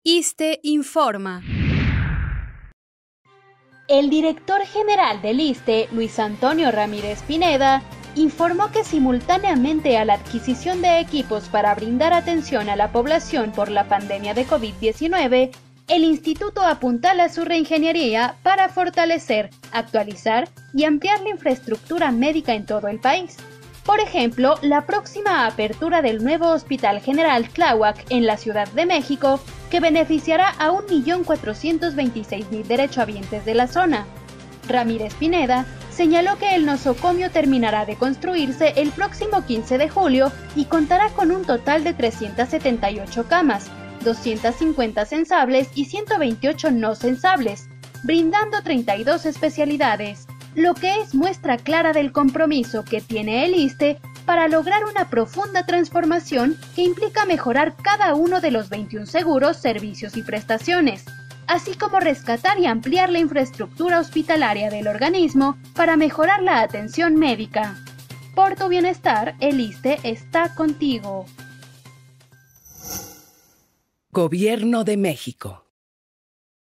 ISSSTE informa. El director general del ISSSTE, Luis Antonio Ramírez Pineda, informó que simultáneamente a la adquisición de equipos para brindar atención a la población por la pandemia de COVID-19, el instituto apuntala su reingeniería para fortalecer, actualizar y ampliar la infraestructura médica en todo el país. Por ejemplo, la próxima apertura del nuevo Hospital General Tláhuac en la Ciudad de México, que beneficiará a 1.426.000 derechohabientes de la zona. Ramírez Pineda señaló que el nosocomio terminará de construirse el próximo 15 de julio y contará con un total de 378 camas, 250 sensables y 128 no sensables, brindando 32 especialidades, lo que es muestra clara del compromiso que tiene el ISSSTE para lograr una profunda transformación que implica mejorar cada uno de los 21 seguros, servicios y prestaciones, así como rescatar y ampliar la infraestructura hospitalaria del organismo para mejorar la atención médica. Por tu bienestar, el ISSSTE está contigo. Gobierno de México.